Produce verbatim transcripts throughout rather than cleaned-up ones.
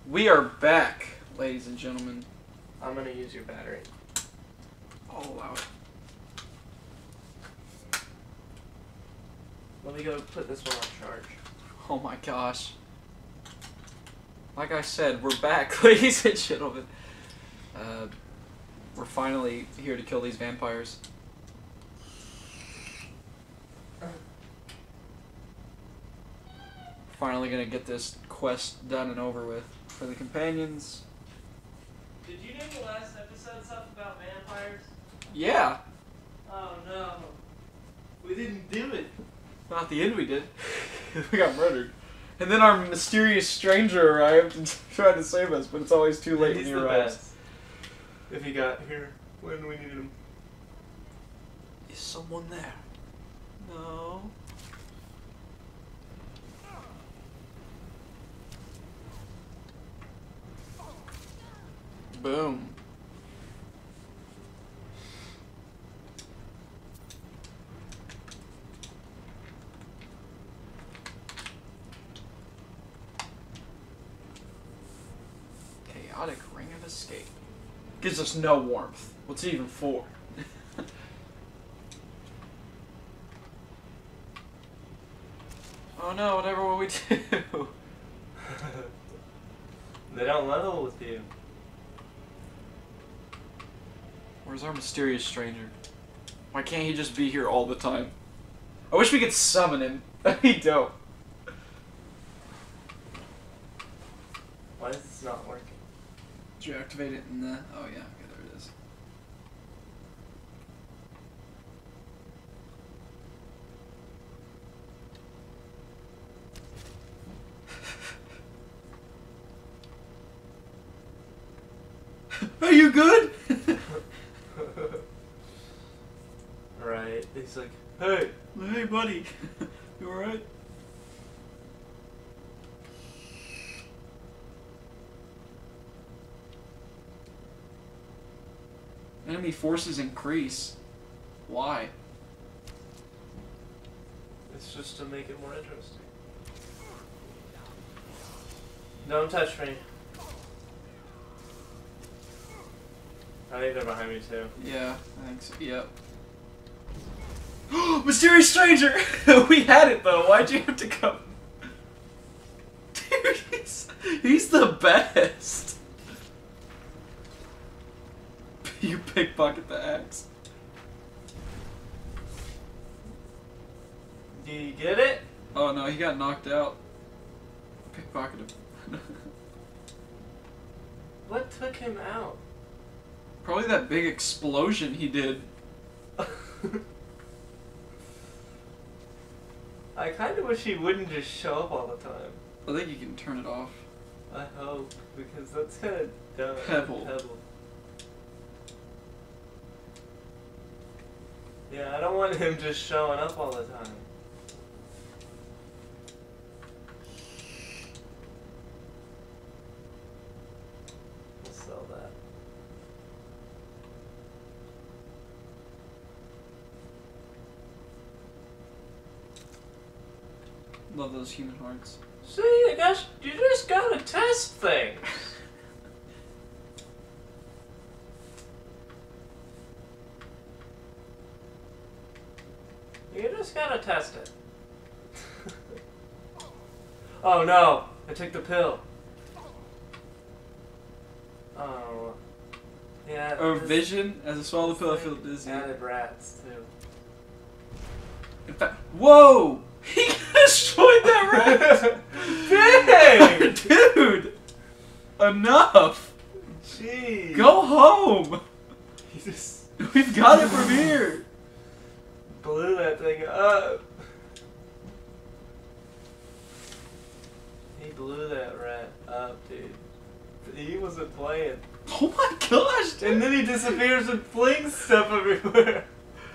We are back, ladies and gentlemen. I'm gonna use your battery. I'll allow it. Let me go put this one on charge. Oh my gosh. Like I said, we're back, ladies and gentlemen. Uh, we're finally here to kill these vampires. Finally gonna get this quest done and over with for the companions. Did you name the last episode something about vampires? Yeah. Oh no. We didn't do it. Well, at the end we did. We got murdered. And then our mysterious stranger arrived and tried to save us, but it's always too late He's when he the arrives. best. If he got here when we needed him. Is someone there? No. Boom. Chaotic ring of escape. Gives us no warmth. What's it even for? Oh no, whatever will we do? They don't level with you. Where's our mysterious stranger? Why can't he just be here all the time? I wish we could summon him. That'd be dope. Why is this not working? Did you activate it in the... Oh yeah, okay, there it is. Are you good? Right. He's like, hey. Hey buddy, you alright? Enemy forces increase. Why? It's just to make it more interesting. Don't touch me. I think they're behind me too. Yeah, I think so. Yep. Mysterious stranger! We had it though. Why'd you have to come? Dude, he's, he's the best. You pickpocket the axe. Do you get it? Oh no, he got knocked out. Pickpocket him. What took him out? Probably that big explosion he did. I kind of wish he wouldn't just show up all the time. I think you can turn it off. I hope, because that's kind of dumb. Pebble. Pebble. Yeah, I don't want him just showing up all the time. We'll sell that. Love those human hearts. See, I guess you just gotta test things. You just gotta test it. Oh no! I took the pill. Oh. Yeah. Or this- vision, as I swallow the pill, I feel dizzy. And the rats too. In fact, whoa! He destroyed that rat! Dang! Dude! Enough! Jeez. Go home! He just We've got it from here! blew that thing up. He blew that rat up, dude. He wasn't playing. Oh my gosh, dude! And then he disappears and flings stuff everywhere.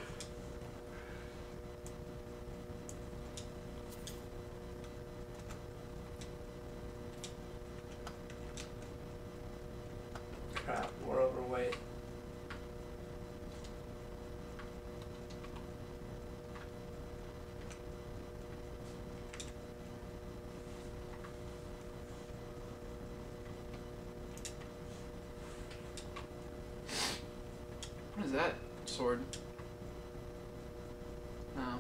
Crap, we're overweight. that sword? No.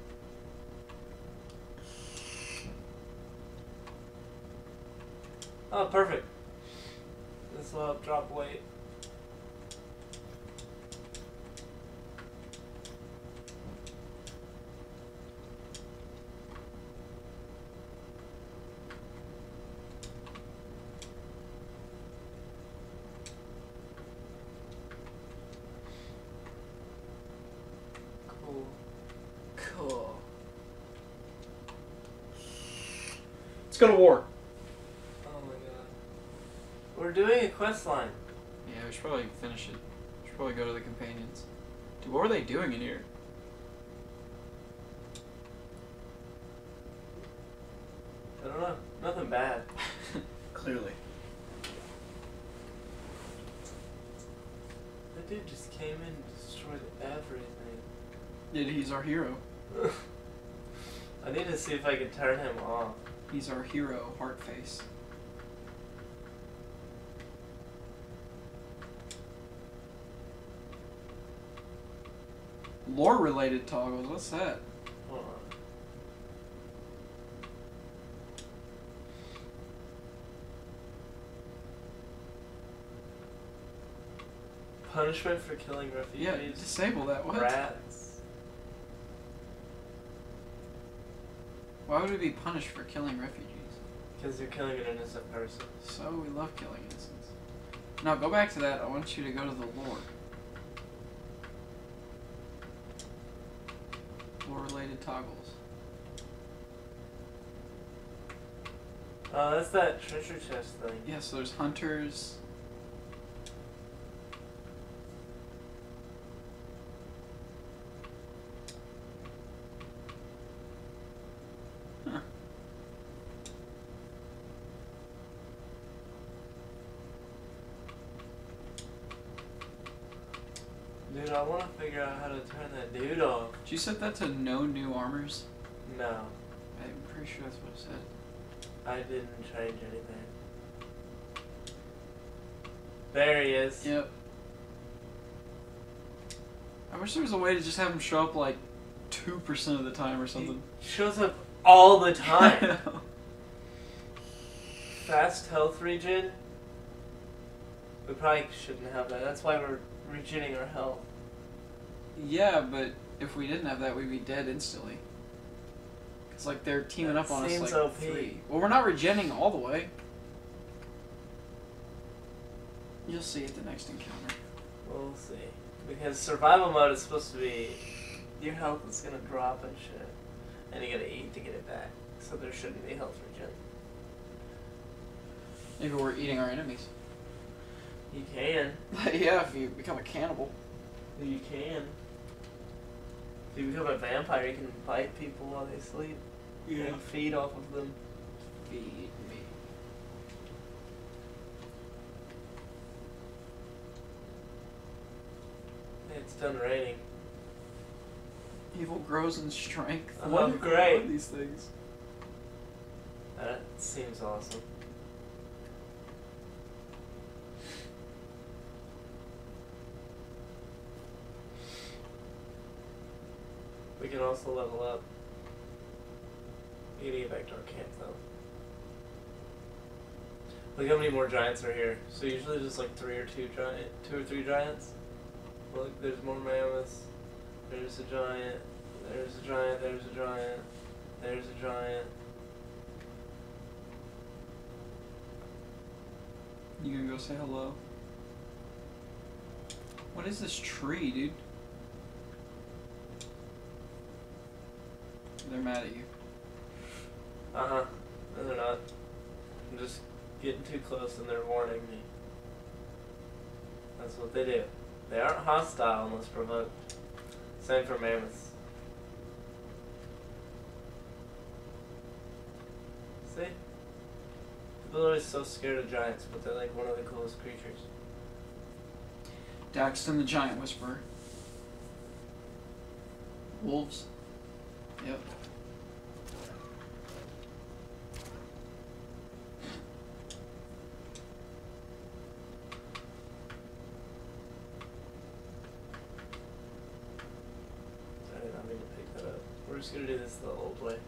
Oh, perfect. This will help drop weight. Cool. Cool. Let's go to war. Oh my god. We're doing a quest line. Yeah, we should probably finish it. We should probably go to the companions. Dude, what were they doing in here? I don't know. Nothing bad. Clearly. That dude just came in and destroyed everything. Yeah, he's our hero. I need to see if I can turn him off. He's our hero, Heartface. Lore-related toggles, what's that? Hold on. Punishment for killing Yeah, refugees. disable that. What? Rats. Why would we be punished for killing refugees? Because you're killing an innocent person. So we love killing innocents. Now go back to that. I want you to go to the lore. Lore-related toggles. Oh, that's that treasure chest thing. Yeah, so there's hunters. Huh. Dude, I want to figure out how to turn that dude off. Did you set that to no new armors? No, I'm pretty sure that's what it said. I didn't change anything. There he is. Yep. I wish there was a way to just have him show up like two percent of the time or something. He shows up all the I time. know. Fast health regen. We probably shouldn't have that. That's why we're regenerating our health. Yeah, but if we didn't have that, we'd be dead instantly. Cause like they're teaming That up on us seems like O P. three. Well, we're not regenning all the way. You'll see at the next encounter. We'll see. Because survival mode is supposed to be your health is gonna drop and shit. And you gotta eat to get it back. So there shouldn't be health regen. Maybe we're eating our enemies. You can. Yeah, if you become a cannibal. You can. If you become a vampire, you can bite people while they sleep. Yeah. And feed off of them. Feed me. It's done raining. Evil grows in strength. Oh, What are great. these things? That seems awesome. We can also level up. We gotta get back to our camp though. Look how many more giants are here. So usually just like three or two giant, two or three giants. Look, there's more mammoths. There's a giant. There's a giant. There's a giant. There's a giant. You gonna go say hello? What is this tree, dude? They're mad at you. Uh huh. No, they're not. I'm just getting too close and they're warning me. That's what they do. They aren't hostile unless provoked. Same for mammoths. See? People are always so scared of giants, but they're like one of the coolest creatures. Daxton the Giant Whisperer. Wolves. Yep. just gonna do this the old way.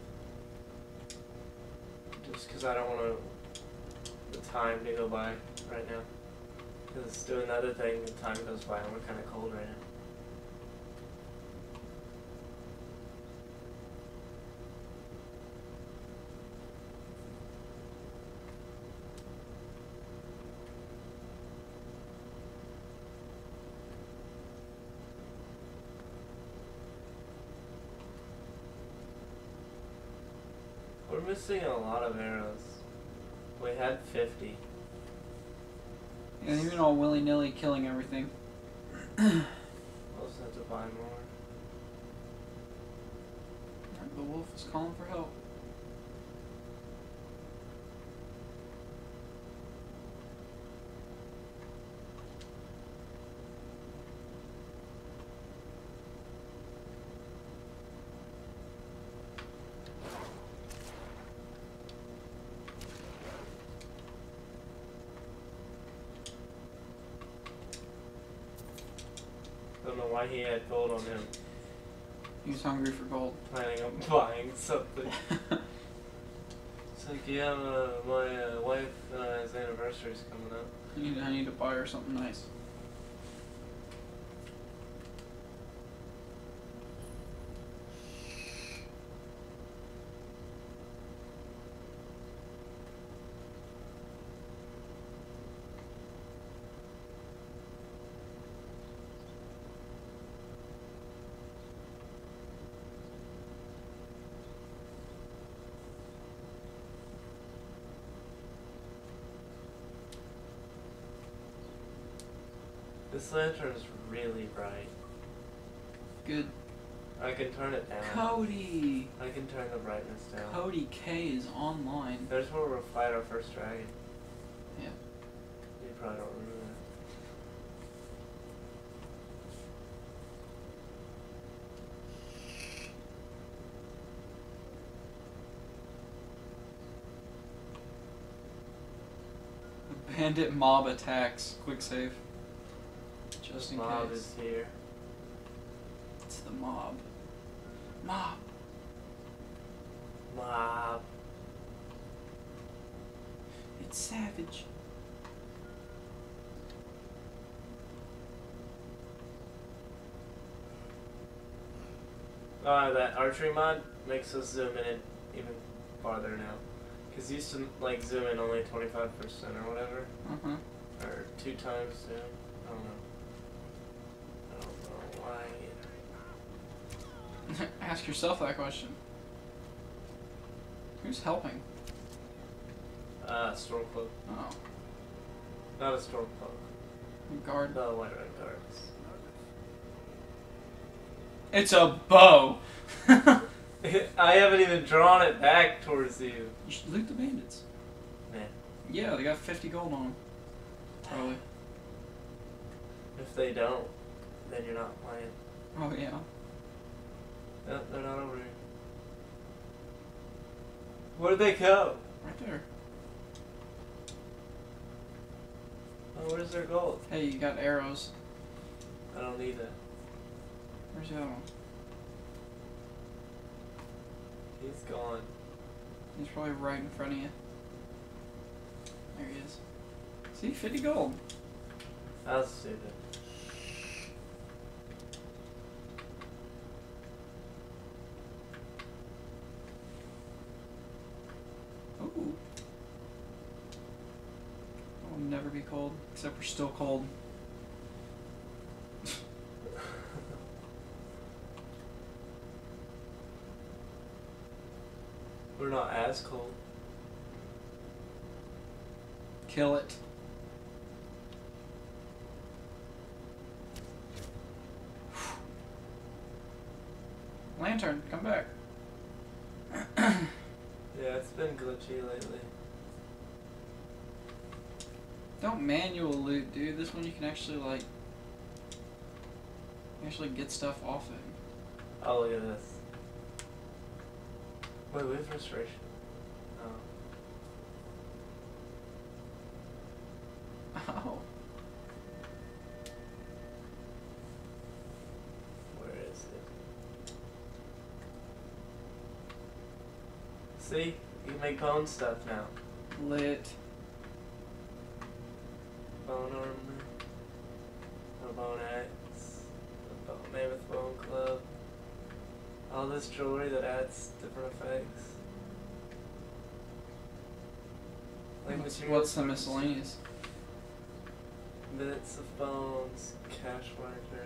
Just because I don't want the time to go by right now. Because doing the other thing, the time goes by and we're kind of cold right now. We're missing a lot of arrows. We had fifty. Yeah, you've been all willy-nilly killing everything. We'll just have to buy more. The wolf is calling for help. Don't know why he had gold on him. He was hungry for gold. Planning on buying something. It's like, yeah, uh, my uh, wife's uh, anniversary's coming up. I need, I need to buy her something nice. This lantern is really bright. Good. I can turn it down. Cody! I can turn the brightness down. Cody K is online. There's where we'll fight our first dragon. Yeah. You probably don't remember The bandit mob attacks. Quick save. Just that. in Mob case. is here. It's the mob. Mob. Mob. It's savage. Uh, that archery mod makes us zoom in even farther now. Because used to like zoom in only twenty-five percent or whatever. Uh-huh. Or two times zoom. I don't know. I don't know why either. Ask yourself that question. Who's helping? Uh, Stormcloak. Oh. Not a Stormcloak. Guard. The White Red Guards. It's a bow! I haven't even drawn it back towards you. You should loot the bandits. Man. Yeah, they got fifty gold on them. Probably. If they don't, then you're not playing. Oh, yeah. No, they're not over here. Where'd they go? Right there. Oh, where's their gold? Hey, you got arrows. I don't need that. Where's the other one? He's gone. He's probably right in front of you. There he is. See, fifty gold. That's stupid. Ooh. I'll never be cold, except we're still cold. We're not as cold. Kill it. Lantern, come back. Yeah, it's been glitchy lately. Don't manual loot, dude. This one you can actually, like, actually get stuff off it. Oh, look at this. Wait, we have restoration. Oh. Oh. Where is it? See? You can make bone stuff now. Lit. Bone armor. A bone axe. A bone mammoth bone club. All this jewelry that adds different effects. Like What's, materials what's the for- miscellaneous? Bits of bones, cash marker,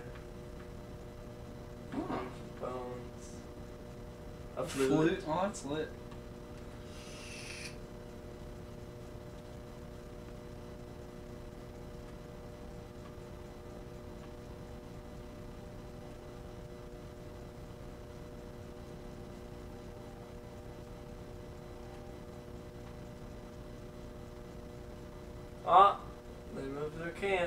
Oh. bones, a A flute. flute? Oh, that's lit. Ah, they moved their camp.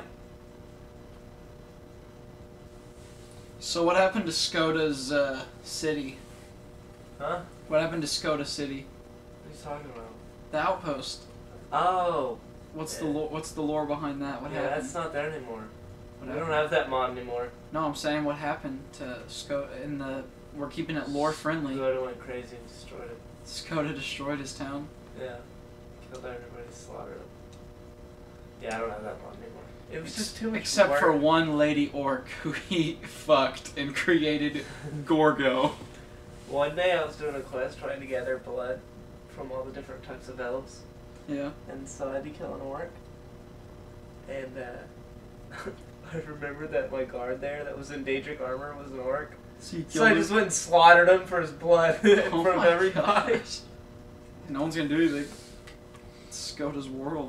So what happened to Skoda's uh, city? Huh? What happened to Skoda City? What are you talking about? The outpost. Oh, What's the Yeah. lore, what's the lore behind that? What yeah, happened? that's not there anymore. What We don't happened? have that mod anymore. No, I'm saying what happened to Skoda in the. We're keeping it lore friendly. Skoda went crazy and destroyed it. Skoda destroyed his town. Yeah, killed everybody, slaughtered them. Yeah, I don't have that mod anymore. It was just too much Except work. for one lady orc who he fucked and created Gorgo. One day I was doing a quest trying to gather blood from all the different types of elves. Yeah. And so I had to kill an orc. And uh, I remember that my guard there that was in Daedric armor was an orc. So, you So I killed just him. went and slaughtered him for his blood in Oh front of my everybody. gosh. No one's gonna do anything. It's Skoda's world.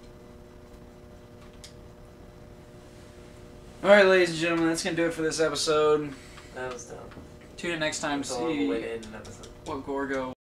Alright, ladies and gentlemen, that's gonna do it for this episode. That was dumb. Tune in next time to That's a horrible way see to end an episode. what Gorgo